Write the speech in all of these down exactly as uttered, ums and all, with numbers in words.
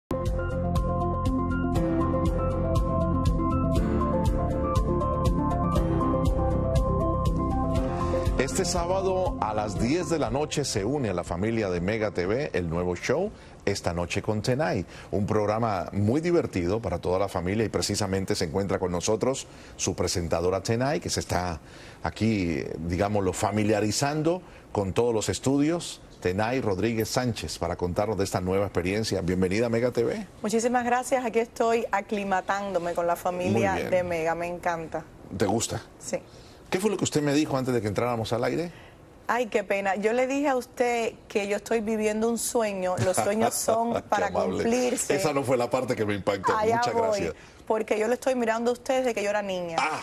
Este sábado a las diez de la noche se une a la familia de Mega T V el nuevo show Esta Noche con Tenay, un programa muy divertido para toda la familia, y precisamente se encuentra con nosotros su presentadora Tenay, que se está aquí, digámoslo, familiarizando con todos los estudios. Tenay Rodríguez Sánchez, para contarnos de esta nueva experiencia. Bienvenida a Mega T V. Muchísimas gracias, aquí estoy aclimatándome con la familia de Mega, me encanta. ¿Te gusta? Sí. ¿Qué fue lo que usted me dijo antes de que entráramos al aire? Ay, qué pena. Yo le dije a usted que yo estoy viviendo un sueño. Los sueños son para cumplirse. Esa no fue la parte que me impactó. Allá Muchas voy, gracias. Porque yo le estoy mirando a usted desde que yo era niña. Ah,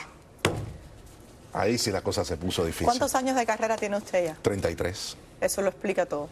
ahí sí la cosa se puso difícil. ¿Cuántos años de carrera tiene usted ya? treinta y tres. Eso lo explica todo.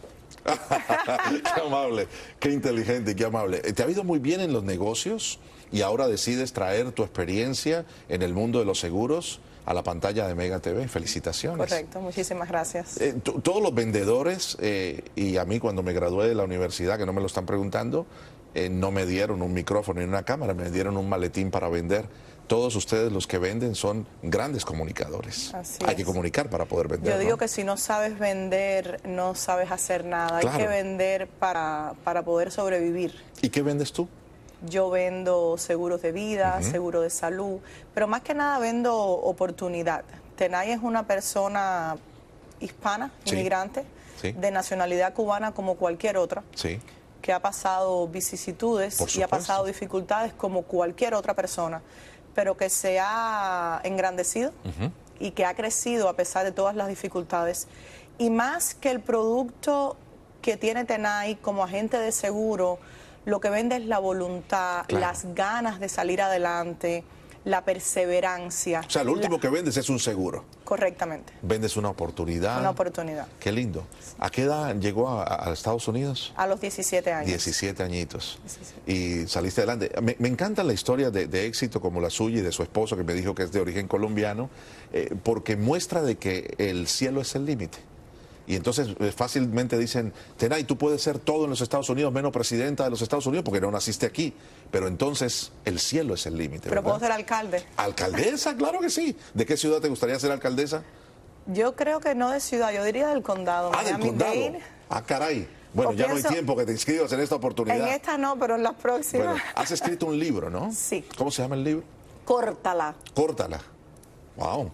Qué amable, qué inteligente y qué amable. Te ha ido muy bien en los negocios y ahora decides traer tu experiencia en el mundo de los seguros a la pantalla de Mega T V. Felicitaciones. Correcto, muchísimas gracias. Eh, todos los vendedores, eh, y a mí cuando me gradué de la universidad, que no me lo están preguntando, eh, no me dieron un micrófono ni una cámara, me dieron un maletín para vender. Todos ustedes, los que venden, son grandes comunicadores. Así Hay es. que comunicar para poder vender. Yo digo ¿no? que si no sabes vender, no sabes hacer nada. Claro. Hay que vender para, para poder sobrevivir. ¿Y qué vendes tú? Yo vendo seguros de vida, Uh-huh. seguro de salud, pero más que nada vendo oportunidad. Tenay es una persona hispana, Sí. inmigrante, Sí. de nacionalidad cubana como cualquier otra, Sí. que ha pasado vicisitudes Por y ha supuesto. pasado dificultades como cualquier otra persona, pero que se ha engrandecido Uh-huh. y que ha crecido a pesar de todas las dificultades. Y más que el producto que tiene Tenay como agente de seguro, lo que vende es la voluntad, Claro. las ganas de salir adelante, la perseverancia. O sea, lo último La- que vendes es un seguro. Correctamente, Vendes una oportunidad. una oportunidad. Qué lindo. ¿A qué edad llegó a, a Estados Unidos? A los diecisiete años. diecisiete añitos. diecisiete. Y saliste adelante. Me, me encanta la historia de, de éxito como la suya y de su esposo, que me dijo que es de origen colombiano, eh, porque muestra de que el cielo es el límite. Y entonces eh, fácilmente dicen, Tenay, tú puedes ser todo en los Estados Unidos, menos presidenta de los Estados Unidos, porque no naciste aquí. Pero entonces el cielo es el límite. Pero ¿verdad? puedo ser alcalde. ¿Alcaldesa? Claro que sí. ¿De qué ciudad te gustaría ser alcaldesa? Yo creo que no de ciudad, yo diría del condado. Ah, del condado. Miami-Dade. Ah, caray. Bueno, O ya no pienso- hay tiempo que te inscribas en esta oportunidad. En esta no, pero en las próximas. Bueno, has escrito un libro, ¿no? Sí. ¿Cómo se llama el libro? Córtala. Córtala. Wow.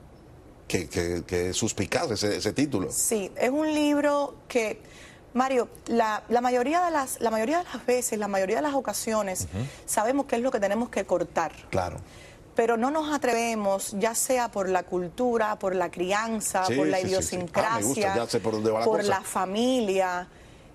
Qué, qué, qué suspicaz ese, ese título. Sí, es un libro que, Mario, la, la, mayoría de las, la mayoría de las veces, la mayoría de las ocasiones, Uh-huh. sabemos qué es lo que tenemos que cortar. Claro. Pero no nos atrevemos, ya sea por la cultura, por la crianza, Sí, por la sí, sí, sí. idiosincrasia, Ah, me gusta, ya sé por dónde va la por cosa. la familia.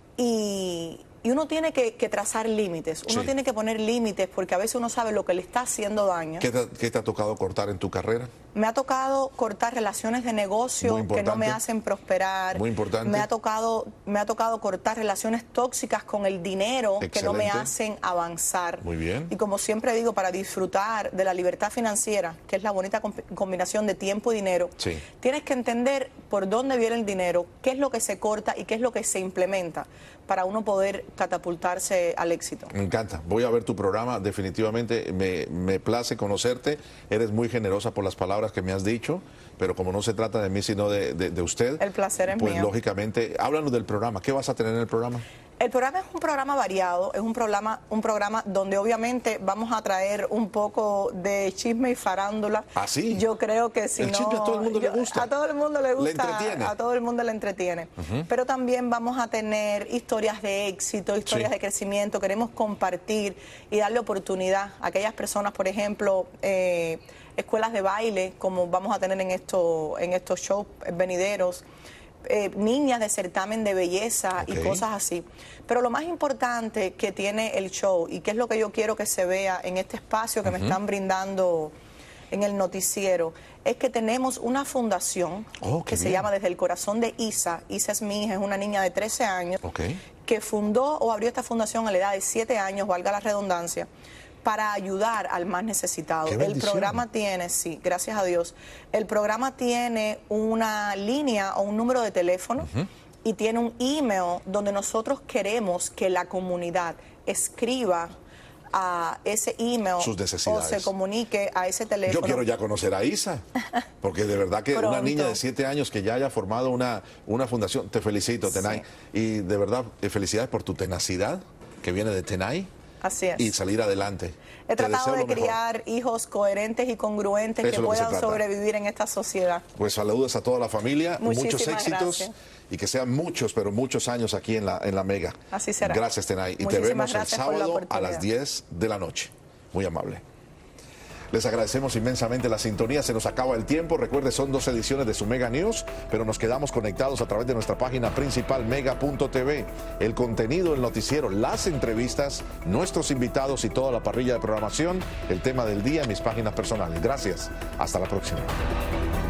Y, y uno tiene que, que trazar límites, uno Sí. tiene que poner límites porque a veces uno sabe lo que le está haciendo daño. ¿Qué te, qué te ha tocado cortar en tu carrera? Me ha tocado cortar relaciones de negocio Muy que no me importante. hacen prosperar. Muy importante. Me ha tocado, me ha tocado cortar relaciones tóxicas con el dinero que no me Excelente. hacen avanzar. Muy bien. Y como siempre digo, para disfrutar de la libertad financiera, que es la bonita comp- combinación de tiempo y dinero, Sí. tienes que entender por dónde viene el dinero, qué es lo que se corta y qué es lo que se implementa para uno poder catapultarse al éxito. Me encanta. Voy a ver tu programa. Definitivamente me, me place conocerte. Eres muy generosa por las palabras que me has dicho, pero como no se trata de mí, sino de, de, de usted. El placer es pues mío. lógicamente, háblanos del programa. ¿Qué vas a tener en el programa? El programa es un programa variado, es un programa, un programa donde obviamente vamos a traer un poco de chisme y farándula. ¿Ah, sí? Yo creo que si El no... chisme a todo el mundo le yo- gusta. A todo el mundo le gusta. entretiene. A todo el mundo le entretiene. Ujú. Pero también vamos a tener historias de éxito, historias Sí. de crecimiento. Queremos compartir y darle oportunidad a aquellas personas, por ejemplo... Eh, escuelas de baile, como vamos a tener en, esto, en estos shows venideros, eh, niñas de certamen de belleza Ok. y cosas así. Pero lo más importante que tiene el show, y que es lo que yo quiero que se vea en este espacio que me están brindando en el noticiero, es que tenemos una fundación Oh, qué que se bien. llama Desde el Corazón de Isa. Isa es mi hija, es una niña de trece años, Ok. que fundó o abrió esta fundación a la edad de siete años, valga la redundancia, para ayudar al más necesitado. ¡Qué El bendición! programa tiene, sí, gracias a Dios, el programa tiene una línea o un número de teléfono Uh-huh. y tiene un email donde nosotros queremos que la comunidad escriba a ese email sus necesidades o se comunique a ese teléfono. Yo quiero ya conocer a Isa, porque de verdad que una niña de siete años que ya haya formado una, una fundación, te felicito, Tenay, sí. Y de verdad, felicidades por tu tenacidad, que viene de Tenay. Así es. Y salir adelante. He tratado de criar hijos coherentes y congruentes que puedan sobrevivir en esta sociedad. Pues saludos a toda la familia, Muchísimas muchos éxitos gracias. Y que sean muchos, pero muchos años aquí en la, en la Mega. Así será. Gracias, Tenay. Y te vemos el sábado a las diez de la noche. Muy amable. Les agradecemos inmensamente la sintonía, se nos acaba el tiempo. Recuerde, son dos ediciones de su Mega News, pero nos quedamos conectados a través de nuestra página principal, mega punto t v. El contenido, el noticiero, las entrevistas, nuestros invitados y toda la parrilla de programación, el tema del día en mis páginas personales. Gracias. Hasta la próxima.